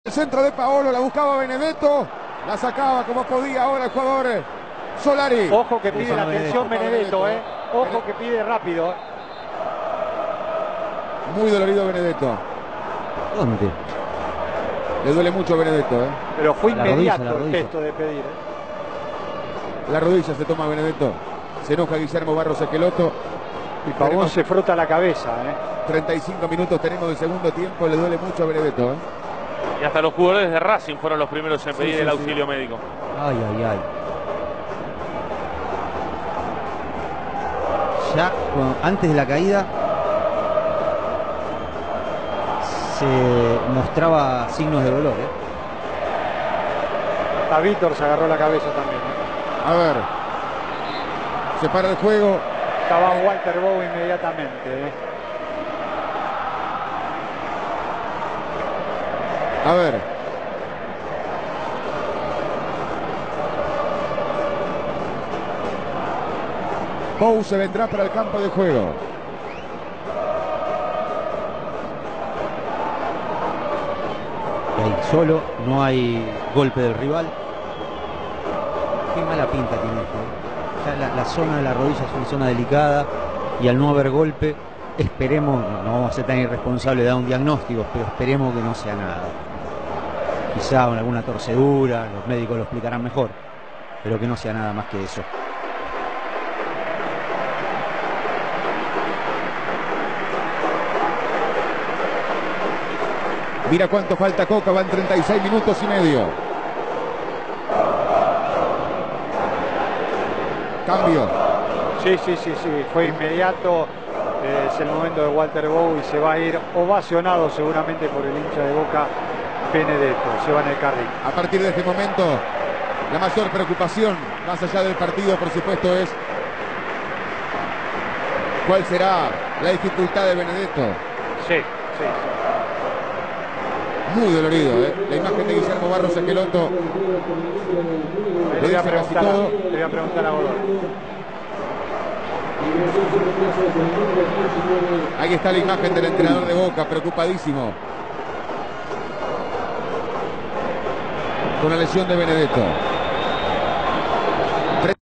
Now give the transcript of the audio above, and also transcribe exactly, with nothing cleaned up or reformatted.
El centro de Paolo, la buscaba Benedetto, la sacaba como podía ahora el jugador Solari. Ojo que pide la atención Benedetto, Benedetto, eh. Ojo que pide rápido. Muy dolorido Benedetto. ¿Dónde? Le duele mucho a Benedetto, ¿eh? Pero fue la inmediato rodilla, la el gesto de pedir. ¿eh? La rodilla se toma Benedetto. Se enoja Guillermo Barros Esqueloto. Y Pavón se frota la cabeza, ¿eh? treinta y cinco minutos tenemos del segundo tiempo. Le duele mucho a Benedetto, ¿eh? Y hasta los jugadores de Racing fueron los primeros en pedir sí, sí, el auxilio sí. médico. Ay, ay, ay. Ya bueno, antes de la caída se mostraba signos de dolor, ¿eh? Hasta Víctor se agarró la cabeza también, ¿eh? A ver. Se para el juego. Estaba Walter Bow inmediatamente, ¿eh? A ver. Bow se vendrá para el campo de juego. Y ahí solo, no hay golpe del rival. Qué mala pinta tiene esto, ¿eh? Ya la, la zona de la rodilla es una zona delicada y al no haber golpe, esperemos, no, no vamos a ser tan irresponsables de dar un diagnóstico, pero esperemos que no sea nada. Quizá alguna torcedura, los médicos lo explicarán mejor, pero que no sea nada más que eso. Mira cuánto falta Coca, van treinta y seis minutos y medio. Cambio. Sí, sí, sí, sí, fue inmediato. Eh, es el momento de Walter Bow y se va a ir ovacionado seguramente por el hincha de Boca, Benedetto. Se va en el carril. A partir de este momento, la mayor preocupación, más allá del partido, por supuesto, es cuál será la dificultad de Benedetto. Sí, sí, sí. Muy dolorido, ¿eh? La imagen de Guillermo Barros Esqueloto. Le voy a preguntar, a, le voy a preguntar a Godoy. Ahí está la imagen del entrenador de Boca, preocupadísimo con la lesión de Benedetto.